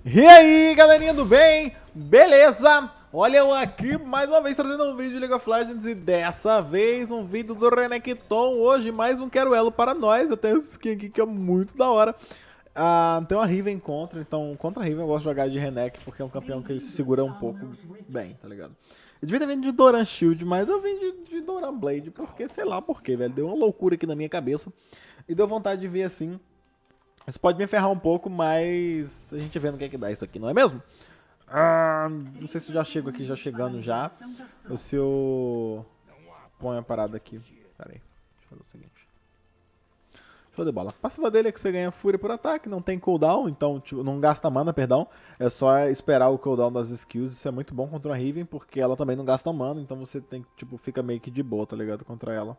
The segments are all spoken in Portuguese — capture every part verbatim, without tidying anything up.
E aí, galerinha do bem? Beleza? Olha eu aqui mais uma vez trazendo um vídeo de League of Legends e dessa vez um vídeo do Renekton. Hoje mais um Quero Elo para nós. Eu tenho essa skin aqui que é muito da hora. Ah, tem uma Riven contra, então contra a Riven eu gosto de jogar de Renek porque é um campeão que ele se segura um pouco bem, tá ligado? Eu devia ter vindo de Doran Shield, mas eu vim de, de Doran Blade porque sei lá porquê, velho. Deu uma loucura aqui na minha cabeça e deu vontade de ver assim. Isso pode me ferrar um pouco, mas a gente vê no que é que dá isso aqui, não é mesmo? Ah, não sei se eu já chego aqui, já chegando já. Ou se eu ponho a parada aqui. Pera aí, deixa eu fazer o seguinte. Show de bola. A passiva dele é que você ganha fúria por ataque, não tem cooldown, então tipo, não gasta mana, perdão. É só esperar o cooldown das skills, isso é muito bom contra a Riven, porque ela também não gasta mana, então você tem, tipo, fica meio que de boa, tá ligado, contra ela.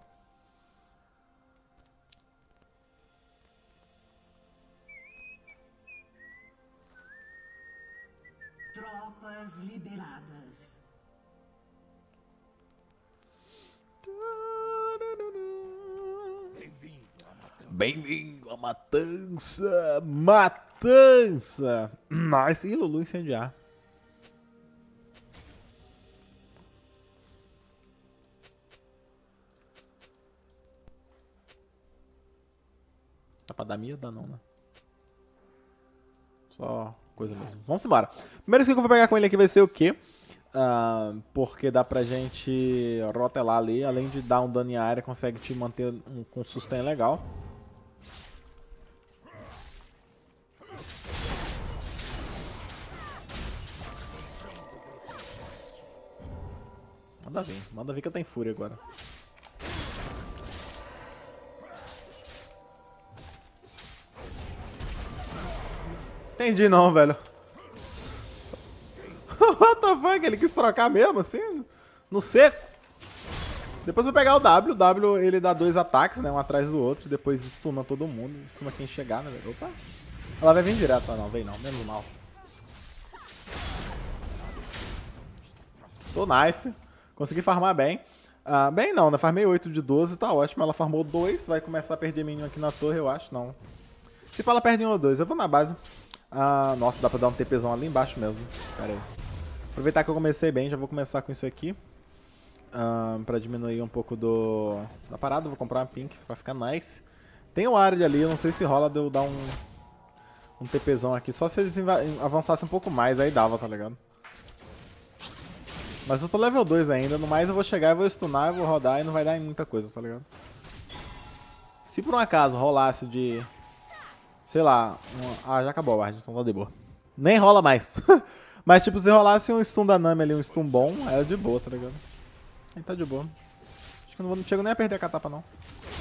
Tropas liberadas. Bem-vindo à matança! Matança! Nice! Ih, Lulu incendiar. Dá pra dar mia ou dá não, né? Só coisa mesmo. Vamos embora. Primeiro skill que eu vou pegar com ele aqui vai ser o quê? Uh, porque dá pra gente rotelar ali. Além de dar um dano em área, consegue te manter um, com sustain legal. Manda vir. Manda vir que eu tenho fúria agora. Entendi não, velho. What the fuck? Ele quis trocar mesmo, assim? No seco? Depois eu vou pegar o W. O W, ele dá dois ataques, né? Um atrás do outro. Depois stuna todo mundo. Stuna quem chegar, né, velho? Opa. Ela vai vir direto. Ah, não. Vem não. Menos mal. Tô nice. Consegui farmar bem. Ah, bem não, né? Farmei oito de doze. Tá ótimo. Ela farmou dois. Vai começar a perder minion aqui na torre, eu acho. Não. Tipo, ela perde um ou dois. Eu vou na base. Ah, nossa, dá pra dar um TPzão ali embaixo mesmo. Pera aí. Aproveitar que eu comecei bem, já vou começar com isso aqui. Ah, pra diminuir um pouco do da parada, vou comprar uma pink pra ficar nice. Tem o Arid ali, eu não sei se rola de eu dar um, um TPzão aqui. Só se eles avançassem um pouco mais, aí dava, tá ligado? Mas eu tô level dois ainda, no mais eu vou chegar e vou stunar, eu vou rodar e não vai dar em muita coisa, tá ligado? Se por um acaso rolasse de... Sei lá, uma... ah, já acabou o Ward, então tá de boa. Nem rola mais. Mas tipo, se rolasse um stun da Nami ali, um stun bom, era de boa, tá ligado? Aí tá de boa. Acho que eu não, vou, não chego nem a perder a catapa não.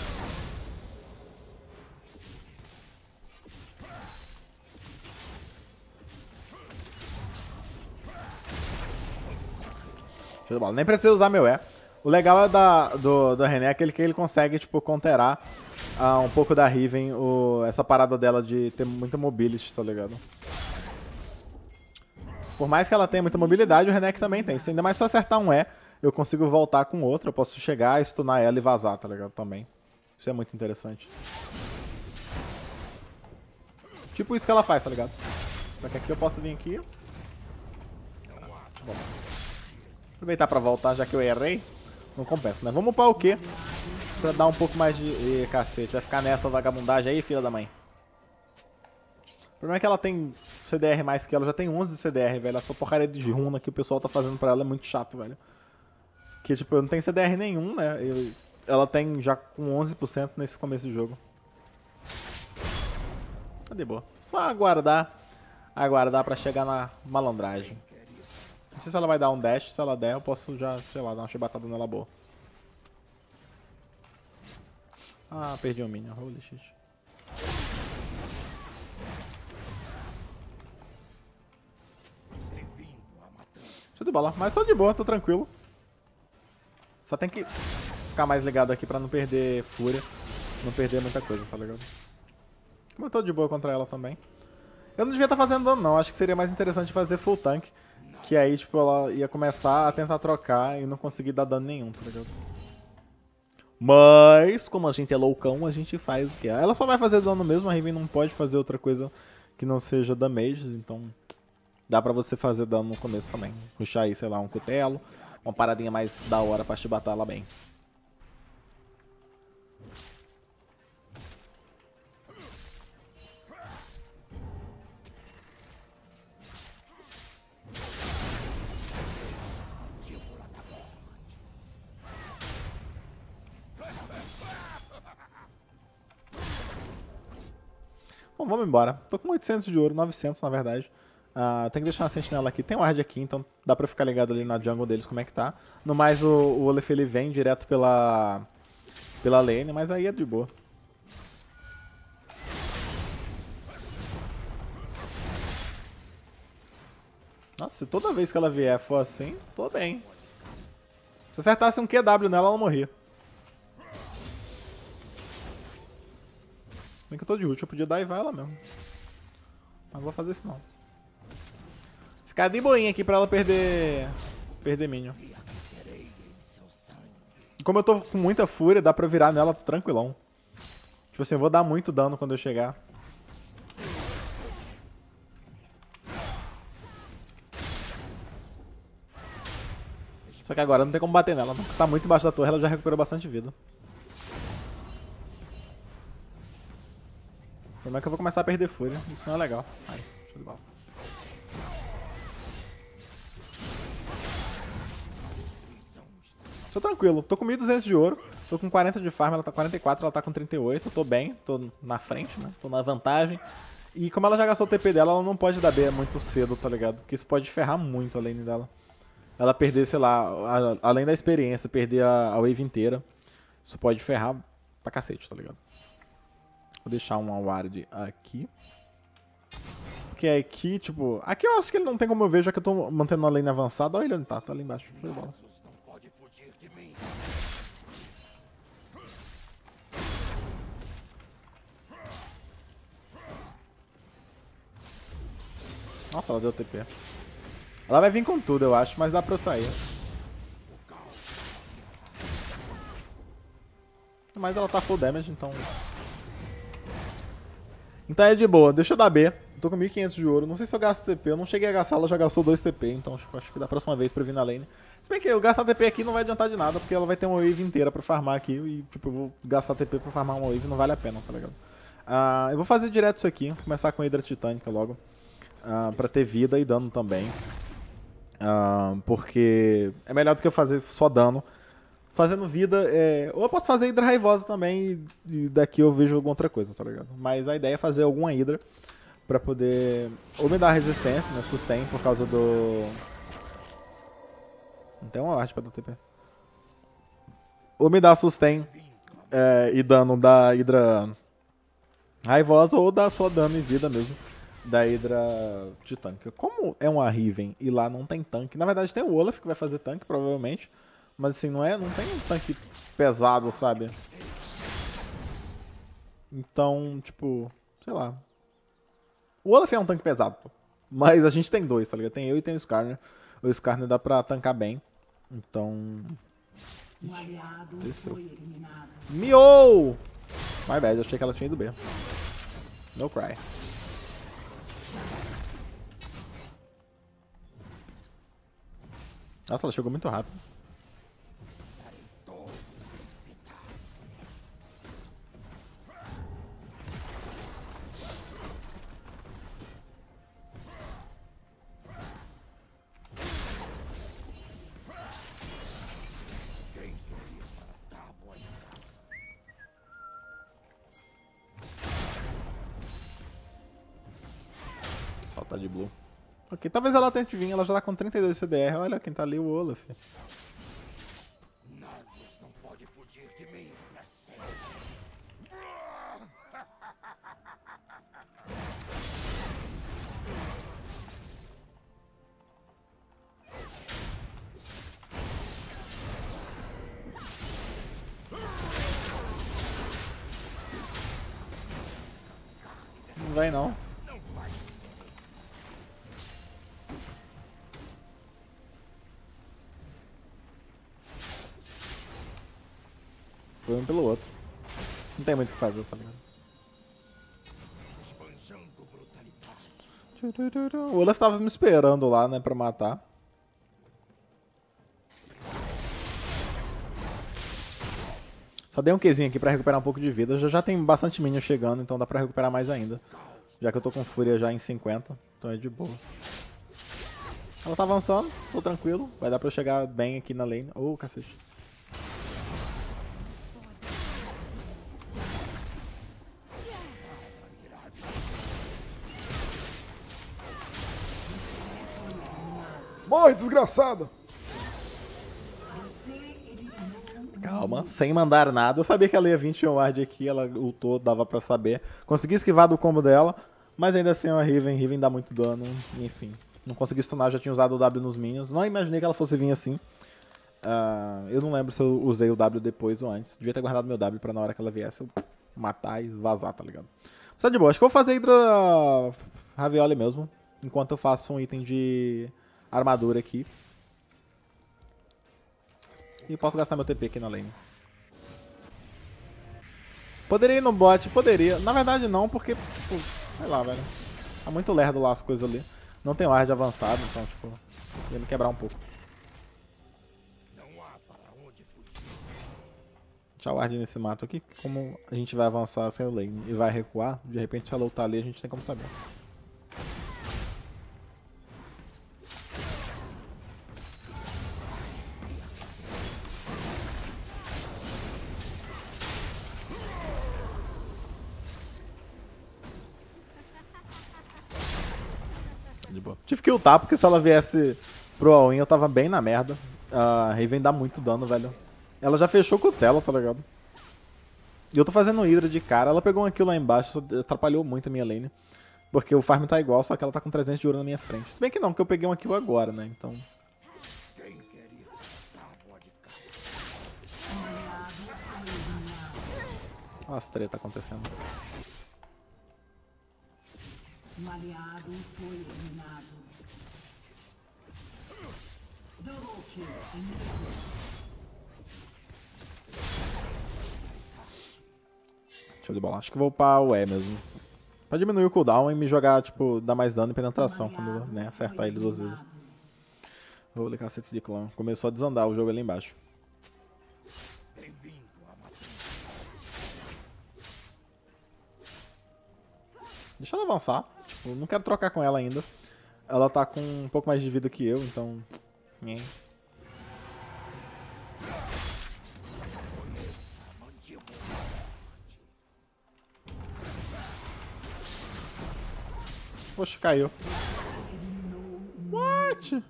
Show de bola. Nem precisa usar meu E. O legal é da, do, do René é aquele que ele consegue, tipo, counterar uh, um pouco da Riven, o, essa parada dela de ter muita mobility, tá ligado? Por mais que ela tenha muita mobilidade, o Renek também tem. Se ainda mais se eu acertar um E, eu consigo voltar com outro, eu posso chegar, stunar ela e vazar, tá ligado? Também. Isso é muito interessante. Tipo isso que ela faz, tá ligado? Só que aqui eu posso vir aqui. Bom. Aproveitar pra voltar, já que eu errei. Não compensa, né? Vamos upar o quê? Pra dar um pouco mais de... Ih, cacete, vai ficar nessa vagabundagem aí, filha da mãe. O problema é que ela tem C D R mais que ela, já tem onze de C D R, velho. Essa porcaria de runa que o pessoal tá fazendo pra ela é muito chato, velho. Que, tipo, eu não tenho C D R nenhum, né? Eu, ela tem já com onze por cento nesse começo do jogo. Tá de boa. Só aguardar, aguardar pra chegar na malandragem. Não sei se ela vai dar um dash, se ela der eu posso já, sei lá, dar uma chibatada nela boa. Ah, perdi o minion, holy shit. Show de bola, mas tô de boa, tô tranquilo. Só tem que ficar mais ligado aqui pra não perder fúria, não perder muita coisa, tá ligado? Como eu tô de boa contra ela também. Eu não devia estar fazendo dano não, acho que seria mais interessante fazer full tank. Que aí, tipo, ela ia começar a tentar trocar e não conseguir dar dano nenhum, tá ligado? Mas, como a gente é loucão, a gente faz o que? Ela só vai fazer dano mesmo, a Riven não pode fazer outra coisa que não seja damage, então dá pra você fazer dano no começo também. Puxar aí, sei lá, um cutelo, uma paradinha mais da hora pra chibatar ela bem. Bom, vamos embora. Tô com oitocentos de ouro, novecentos na verdade. Uh, tem que deixar uma sentinela aqui. Tem um ward aqui, então dá pra ficar ligado ali na jungle deles como é que tá. No mais, o, o Olaf ele vem direto pela, pela lane, mas aí é de boa. Nossa, se toda vez que ela vier for assim, tô bem. Se acertasse um Q W nela, ela morria. Bem que eu tô de ult, eu podia dar e vai ela mesmo. Mas não vou fazer isso não. Ficar de boinha aqui pra ela perder... Perder minion. Como eu tô com muita fúria, dá pra virar nela tranquilão. Tipo assim, eu vou dar muito dano quando eu chegar. Só que agora não tem como bater nela, não. Tá muito embaixo da torre, ela já recuperou bastante vida. O problema é que eu vou começar a perder fúria, isso não é legal. Ai, show de bola. Tô tranquilo, tô com mil e duzentos de ouro, tô com quarenta de farm, ela tá com quarenta e quatro, ela tá com trinta e oito, tô bem, tô na frente, né, tô na vantagem. E como ela já gastou o T P dela, ela não pode dar B muito cedo, tá ligado? Porque isso pode ferrar muito a lane dela. Ela perder, sei lá, a, além da experiência, perder a, a wave inteira, isso pode ferrar pra cacete, tá ligado? Vou deixar uma ward aqui. Porque aqui, tipo... Aqui eu acho que ele não tem como eu ver, já que eu tô mantendo a lane avançada. Olha ele onde tá, tá ali embaixo. Foi bola. Nossa, ela deu T P. Ela vai vir com tudo, eu acho, mas dá pra eu sair. Mas ela tá full damage, então... Então é de boa, deixa eu dar B. Eu tô com mil e quinhentos de ouro, não sei se eu gasto T P, eu não cheguei a gastar, ela já gastou dois T P, então acho que da próxima vez pra vir na lane. Se bem que eu gastar T P aqui não vai adiantar de nada, porque ela vai ter uma wave inteira pra farmar aqui, e tipo, eu vou gastar T P pra farmar uma wave, não vale a pena, tá ligado? Uh, eu vou fazer direto isso aqui, começar com a Hidra Titânica logo, uh, pra ter vida e dano também. Uh, porque é melhor do que eu fazer só dano. Fazendo vida, é... ou eu posso fazer Hidra Raivosa também e daqui eu vejo alguma outra coisa, tá ligado? Mas a ideia é fazer alguma Hidra pra poder ou me dar resistência, né, sustain por causa do... Não tem uma arte pra dar T P. Ou me dar sustain é, e dano da Hidra Raivosa ou dar só dano e vida mesmo da Hidra Titânica. Como é uma Riven e lá não tem tanque, na verdade tem o Olaf que vai fazer tanque provavelmente. Mas assim, não é, não tem um tanque pesado, sabe? Então, tipo, sei lá. O Olaf é um tanque pesado, pô. Mas a gente tem dois, tá ligado? Tem eu e tem o Skarner. O Skarner dá pra tancar bem. Então... Um aliado foi eliminado. Miou! My bad, eu achei que ela tinha ido B. No cry. Nossa, ela chegou muito rápido. Tá de blue. Ok, talvez ela tente vir, ela já tá com trinta e dois C D R. Olha quem tá ali, o Olaf. Não pode fugir de mim, Não vai não. Foi um pelo outro. Não tem muito o que fazer, tá ligado? O Olaf tava me esperando lá, né, pra matar. Só dei um Qzinho aqui pra recuperar um pouco de vida. Já, já tem bastante minion chegando, então dá pra recuperar mais ainda. Já que eu tô com fúria já em cinquenta, então é de boa. Ela tá avançando, tô tranquilo. Vai dar pra eu chegar bem aqui na lane. Ô, oh, cacete. Morre, desgraçado! Calma, sem mandar nada. Eu sabia que ela ia vir, tinha um ward aqui, ela ultou, dava pra saber. Consegui esquivar do combo dela, mas ainda assim é uma Riven, Riven dá muito dano, enfim. Não consegui stunar, já tinha usado o W nos minions. Não imaginei que ela fosse vir assim. Uh, eu não lembro se eu usei o W depois ou antes. Devia ter guardado meu W pra na hora que ela viesse eu matar e vazar, tá ligado? Mas tá de boa, acho que eu vou fazer Hydra Ravioli mesmo, enquanto eu faço um item de armadura aqui. E posso gastar meu T P aqui na lane. Poderia ir no bot? Poderia. Na verdade não, porque, tipo, sei lá, velho. Tá muito lerdo lá as coisas ali. Não tem ward avançado, então, tipo, ia me quebrar um pouco. Não há para onde fugir. Deixar o ward nesse mato aqui, como a gente vai avançar sem o lane e vai recuar, de repente se ela lutar ali a gente tem como saber. Tive que ultar, porque se ela viesse pro all-in eu tava bem na merda. A Raven dá muito dano, velho. Ela já fechou com o Tela, tá ligado? E eu tô fazendo Hydra de cara. Ela pegou um kill lá embaixo, atrapalhou muito a minha lane. Porque o farm tá igual, só que ela tá com trezentos de ouro na minha frente. Se bem que não, porque eu peguei um kill agora, né? Então... Quem quer ir tá, pode cair. Olha as treta acontecendo. Um aliado foi eliminado. Double kill. Show de bola. Acho que vou upar o E mesmo. Pra diminuir o cooldown e me jogar, tipo, dar mais dano e penetração quando, né, acertar ele duas vezes. Vou ler cacete de clã. Começou a desandar o jogo ali embaixo. Bem-vindo à matança. Deixa ela avançar. Tipo, não quero trocar com ela ainda. Ela tá com um pouco mais de vida que eu, então... Nhém. Poxa, caiu. What?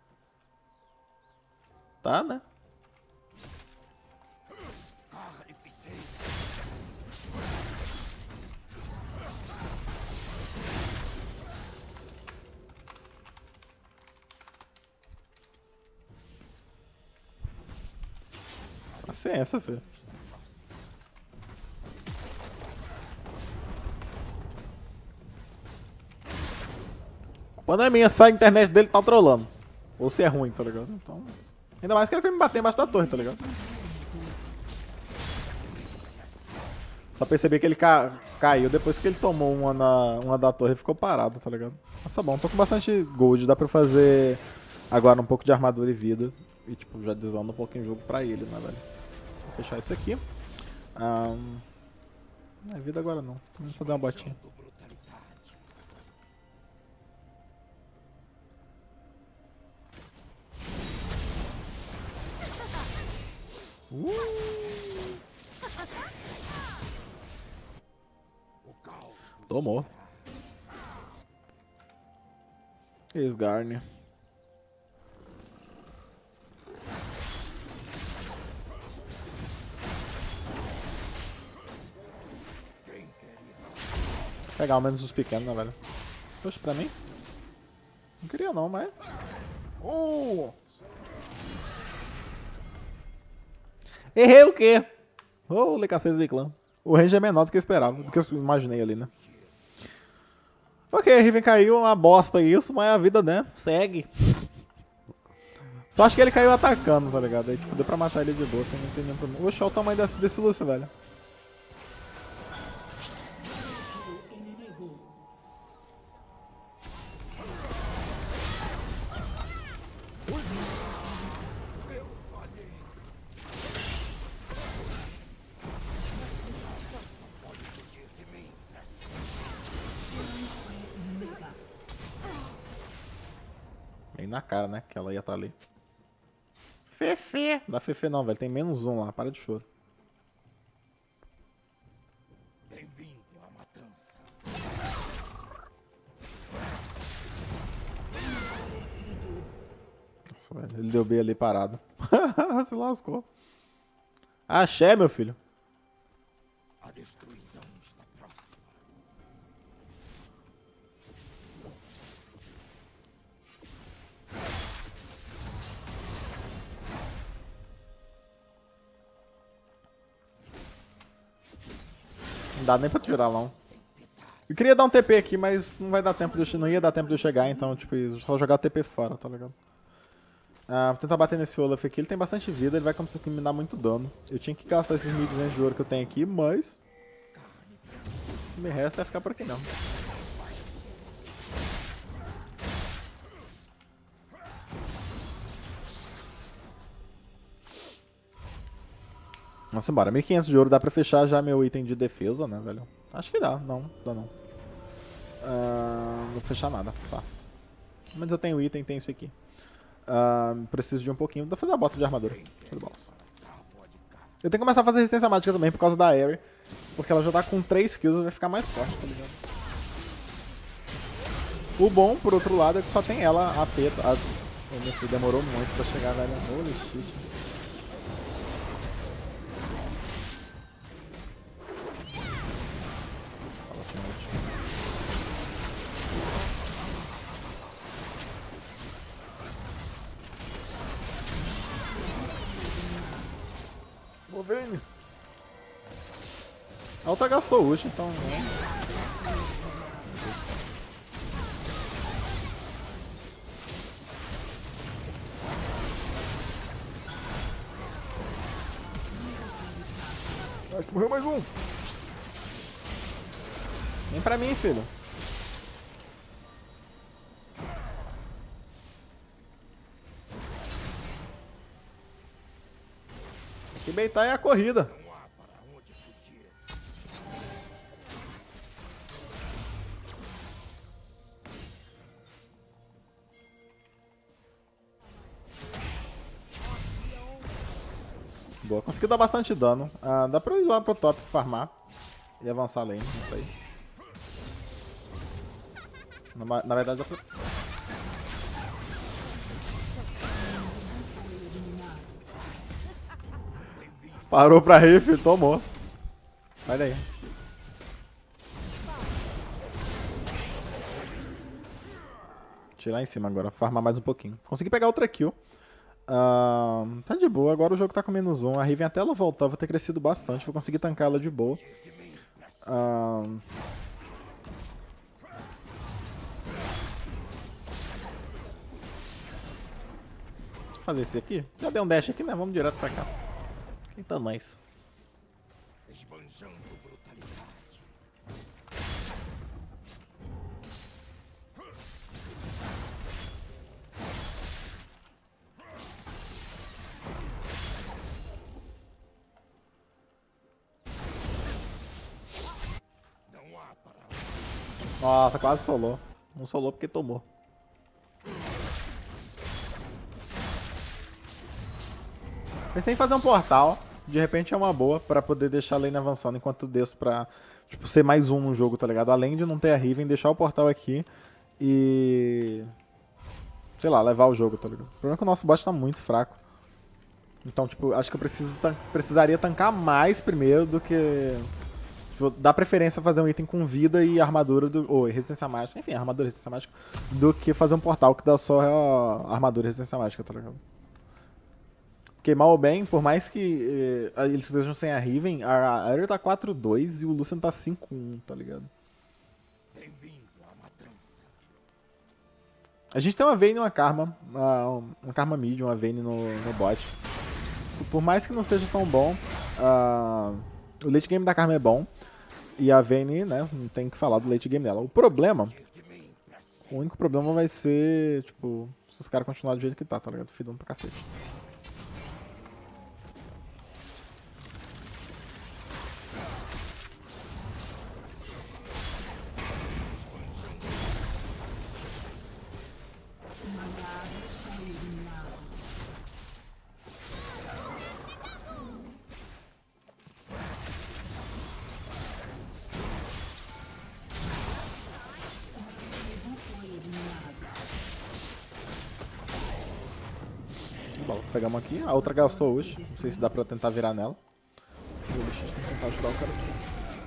Tá, né? Paciência, filho. Quando é minha, sai a internet dele tá trolando. Ou se é ruim, tá ligado? Então... Ainda mais que ele foi me bater embaixo da torre, tá ligado? Só percebi que ele ca... caiu depois que ele tomou uma, na... uma da torre e ficou parado, tá ligado? Mas tá bom, tô com bastante gold, dá pra eu fazer agora um pouco de armadura e vida. E tipo, já desanda um pouquinho o jogo pra ele, né, velho? Vou fechar isso aqui. Um... Não é vida agora não, vamos fazer uma botinha. Uh! Tomou. Esgarne. Pegar ao menos os pequenos, né, velho? Poxa, pra mim? Não queria não, mas... Oh! Errei o quê? Ô, oh, cacete de clã. O range é menor do que eu esperava, do que eu imaginei ali, né? Ok, Riven caiu, uma bosta isso, mas a vida, né, segue. Só acho que ele caiu atacando, tá ligado? Aí, tipo, deu pra matar ele de boa, sem não tem nenhum problema. Oxe, olha o tamanho desse, desse Lúcio, velho. Aí na cara, né? Que ela ia estar ali. Fefe. Não dá Fefe não, velho. Tem menos um lá. Para de choro. Bem-vindo à matança. Nossa, velho. Ele deu B ali parado. Se lascou. Axé, meu filho. A destruição está próxima. Não dá nem pra tirar, não. Eu queria dar um T P aqui, mas não vai dar tempo de eu, não ia dar tempo de eu chegar, então, tipo, só jogar o T P fora, tá ligado? Ah, vou tentar bater nesse Olaf aqui, ele tem bastante vida, ele vai começar a me dar muito dano. Eu tinha que gastar esses mil e duzentos de ouro que eu tenho aqui, mas... o que me resta é ficar por aqui não. Vamos embora, mil e quinhentos de ouro, dá pra fechar já meu item de defesa, né, velho? Acho que dá, não, dá não. Uh, não vou fechar nada, tá. Mas eu tenho item, tenho isso aqui. Uh, preciso de um pouquinho, dá pra fazer a bota de armadura. Eu tenho que começar a fazer resistência mágica também por causa da Aery. Porque ela já tá com três kills, vai ficar mais forte, tá ligado? O bom, por outro lado, é que só tem ela, a P. A... Oh, meu filho, demorou muito pra chegar, velho. Holy shit. Vem. A outra gastou ult, então... Né? Mas morreu mais um. Vem pra mim, filho. Que beitar é a corrida. Não há para onde fugir. Boa, conseguiu dar bastante dano. Ah, dá pra ir lá pro top farmar e avançar além, não sei. Na, na verdade dá pra... Parou pra rir, filho, tomou. Sai daí. Deixa eu ir lá em cima agora, farmar mais um pouquinho. Consegui pegar outra kill. Uh, tá de boa, agora o jogo tá com menos um. A Riven até ela voltar, vou ter crescido bastante. Vou conseguir tancar ela de boa. Uh... Deixa eu fazer esse aqui. Já deu um dash aqui, né? Vamos direto pra cá. Eita, nice. Esbanjando brutalidade. Não há para onde. Nossa, quase solou. Não solou porque tomou. Pensei em fazer um portal. De repente é uma boa pra poder deixar a lane avançando enquanto desço pra, tipo, ser mais um no jogo, tá ligado? Além de não ter a Riven, deixar o portal aqui e... sei lá, levar o jogo, tá ligado? O problema é que o nosso bot tá muito fraco. Então, tipo, acho que eu preciso tan precisaria tancar mais primeiro do que... tipo, dar preferência a fazer um item com vida e armadura, do... ou resistência mágica, enfim, armadura e resistência mágica, do que fazer um portal que dá só a armadura e resistência mágica, tá ligado? Porque mal ou bem, por mais que eh, eles estejam sem a Riven, a Aery tá quatro dois e o Lucian tá cinco um, tá ligado? Bem-vindo à matança. A gente tem uma Vayne e uma Karma, uma, uma Karma mid, uma Vayne no, no bot. Por mais que não seja tão bom, uh, o late game da Karma é bom. E a Vayne, né, não tem que falar do late game dela. O problema, o único problema vai ser, tipo, se os caras continuarem do jeito que tá, tá ligado? Fidando pra cacete. bola. Pegamos aqui. A outra gastou hoje. Não sei se dá pra tentar virar nela. Vou deixar eu tentar ajudar o cara aqui.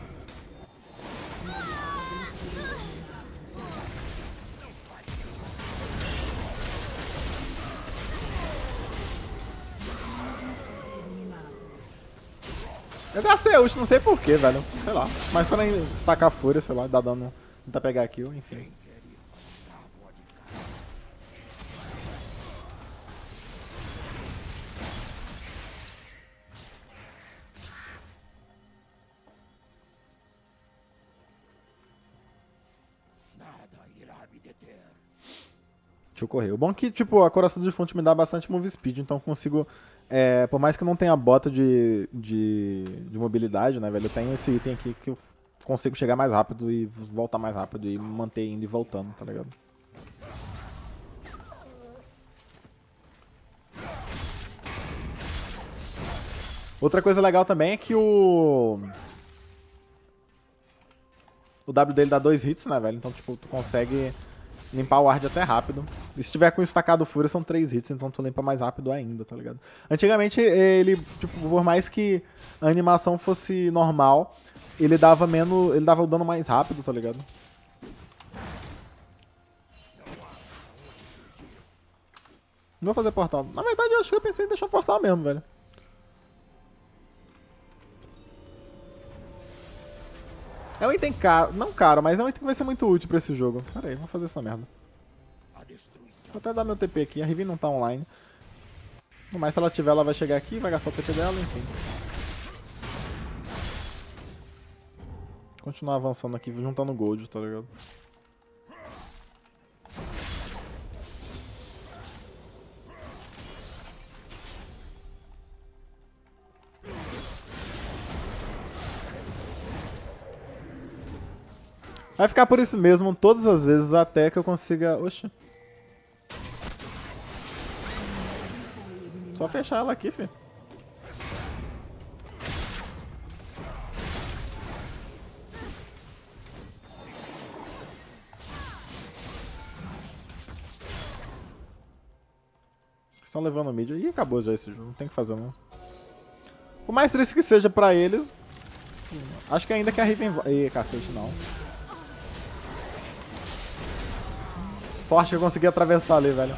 Eu gastei a ult, não sei porquê, velho. Sei lá. Mas pra estacar a fúria, sei lá, dá dano. Tentar pegar kill, enfim. Nada irá me deter. Deixa eu correr. O bom é que, tipo, a Coração de Fonte me dá bastante move speed, então eu consigo... É, por mais que eu não tenha bota de, de, de mobilidade, né, velho? Eu tenho esse item aqui que eu consigo chegar mais rápido e voltar mais rápido e manter indo e voltando, tá ligado? Outra coisa legal também é que o... O W dele dá dois hits, né, velho? Então, tipo, tu consegue limpar o ward até rápido. E se tiver com o estacado fúria, são três hits, então tu limpa mais rápido ainda, tá ligado? Antigamente, ele, tipo, por mais que a animação fosse normal, ele dava menos... Ele dava o dano mais rápido, tá ligado? Não vou fazer portal. Na verdade, eu acho que eu pensei em deixar portal mesmo, velho. É um item caro, não caro, mas é um item que vai ser muito útil pra esse jogo. Pera aí, vamos fazer essa merda. Vou até dar meu T P aqui, a Riven não tá online. Mas se ela tiver, ela vai chegar aqui, vai gastar o T P dela, enfim. Continuar avançando aqui, juntando gold, tá ligado? Vai ficar por isso mesmo todas as vezes até que eu consiga... Oxi. Só fechar ela aqui, filho. Estão levando o mid. Ih, acabou já esse jogo. Não tem o que fazer, não. Por mais triste que seja pra eles... Acho que ainda que a Riven... Ih, cacete, não. Sorte que eu consegui atravessar ali, velho.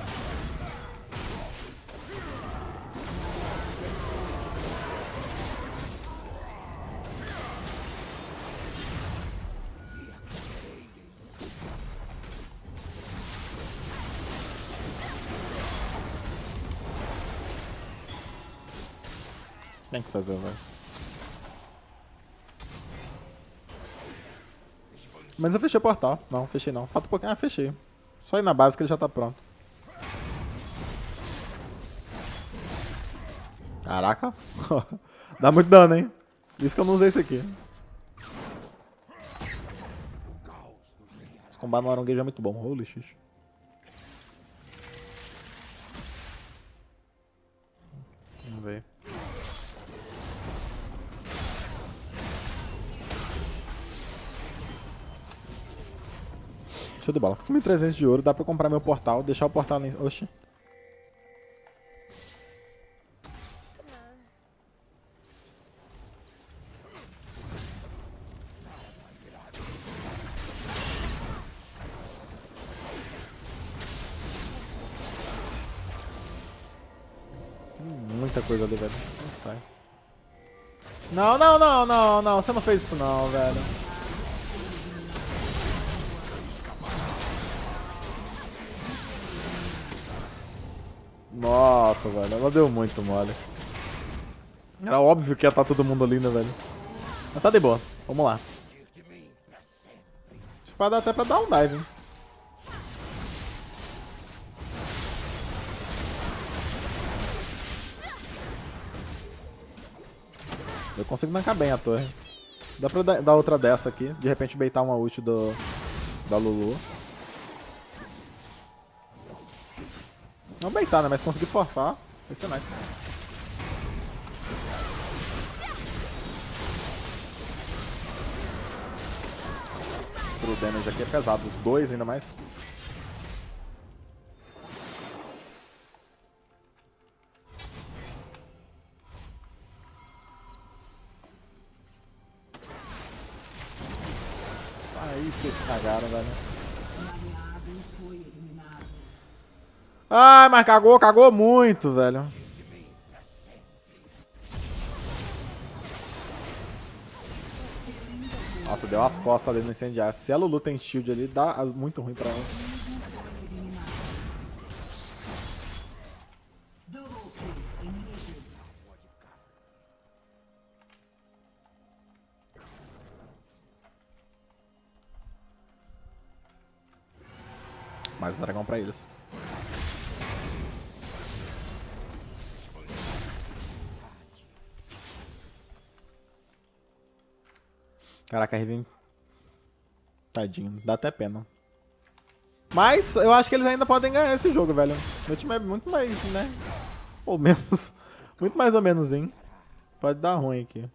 Tem que fazer, velho. Mas eu fechei o portal. Não, fechei não. Falta um pouquinho. Ah, fechei. Só ir na base que ele já tá pronto. Caraca. Dá muito dano, hein? Isso que eu não usei esse aqui. Esse combate no Aranguejo é muito bom. Holy shit. Vamos ver. Show de bola. Tô com mil e trezentos de ouro, dá pra comprar meu portal, deixar o portal ali. Oxi. Hum, muita coisa ali, velho. Não sai. Não, não, não, não, não. Você não fez isso não, velho. Nossa, velho, ela deu muito mole. Era óbvio que ia estar todo mundo ali, né, velho? Mas tá de boa, vamos lá. Isso vai dar até pra dar um dive, hein? Eu consigo tancar bem a torre. Dá pra dar outra dessa aqui, de repente baitar uma ult do, da Lulu. Não baitar, né? Mas conseguir forçar, vai ser nice. O damage aqui é pesado, os dois ainda mais. Cagaram, velho. Maleado foi eliminado. Ai, mas cagou, cagou muito, velho. Nossa, deu as costas ali no incendiário. Se a Lulu tem shield ali, dá muito ruim pra ela. Double kill inimigo. Mais um dragão pra eles. Caraca, a Riven... Tadinho, dá até pena. Mas eu acho que eles ainda podem ganhar esse jogo, velho. Meu time é muito mais, né? Ou menos. Muito mais ou menos, hein? Pode dar ruim aqui.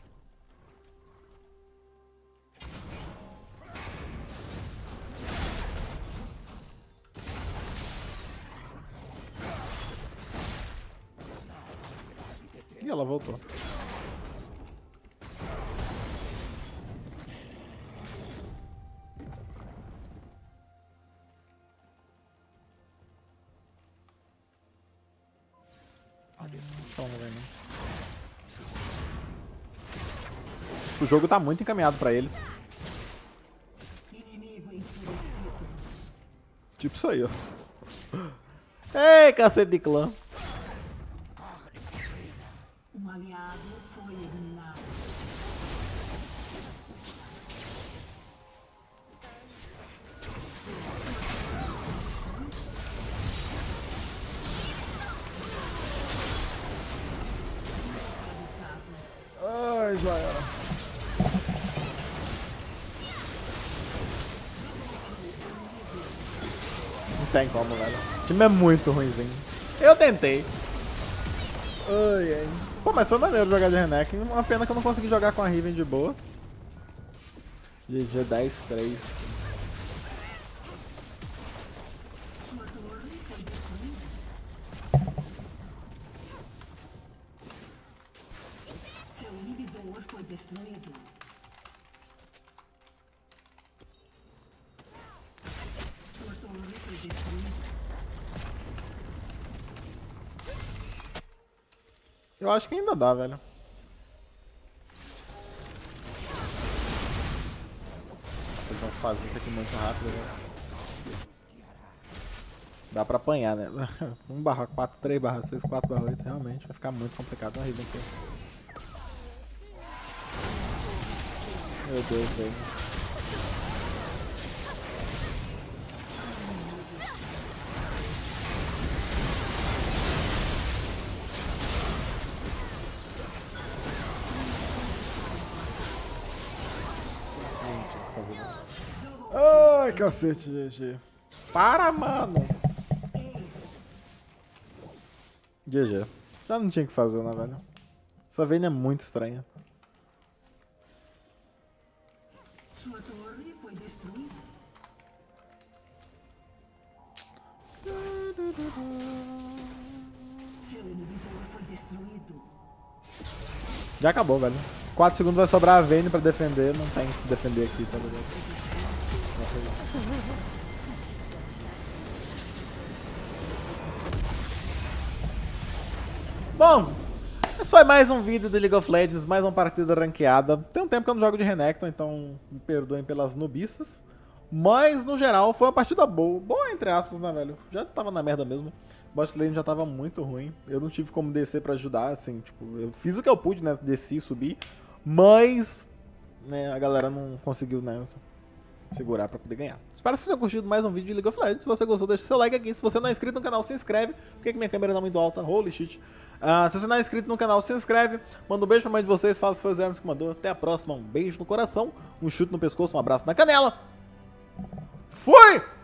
E ela voltou. Então, velho. O jogo tá muito encaminhado pra eles. Inimigo enfurecido. Tipo isso aí, ó. Ei, cacete de clã. Um aliado foi eliminado. Ai, já era. Não tem como, velho. O time é muito ruimzinho. Eu tentei. Ai, ai. Pô, mas foi maneiro jogar de Renekton. Uma pena que eu não consegui jogar com a Riven de boa. G G dez três. Sua torre foi destruída. Seu inibidor foi destruído. Sua torre foi destruída. Eu acho que ainda dá, velho. Eles vão fazer isso aqui muito rápido, né? Dá pra apanhar, né? um barra quatro, três barra seis, quatro barra oito, realmente vai ficar muito complicado na Riven aqui. Meu Deus, velho. Ai, cacete, G G. Para, mano! G G. Já não tinha o que fazer, né, velho? Essa Vayne é muito estranha. Sua torre foi destruída. Seu inibidor foi destruído. Já acabou, velho. quatro segundos vai sobrar a Vayne pra defender. Não tem que defender aqui, tá ligado? Bom, esse foi mais um vídeo do League of Legends, mais uma partida ranqueada. Tem um tempo que eu não jogo de Renekton, então me perdoem pelas nubices. Mas, no geral, foi uma partida boa. Boa, entre aspas, né, velho? Já tava na merda mesmo. Bot lane já tava muito ruim. Eu não tive como descer pra ajudar, assim, tipo... Eu fiz o que eu pude, né? Desci, subi. Mas, né, a galera não conseguiu, né, segurar pra poder ganhar. Espero que vocês tenham curtido mais um vídeo de League of Legends. Se você gostou, deixa seu like aqui. Se você não é inscrito no canal, se inscreve. Por que que minha câmera tá muito alta? Holy shit. Uh, se você não é inscrito no canal, se inscreve. Manda um beijo pra mãe de vocês. Fala se foi o Zermes que mandou. Até a próxima. Um beijo no coração. Um chute no pescoço. Um abraço na canela. Fui!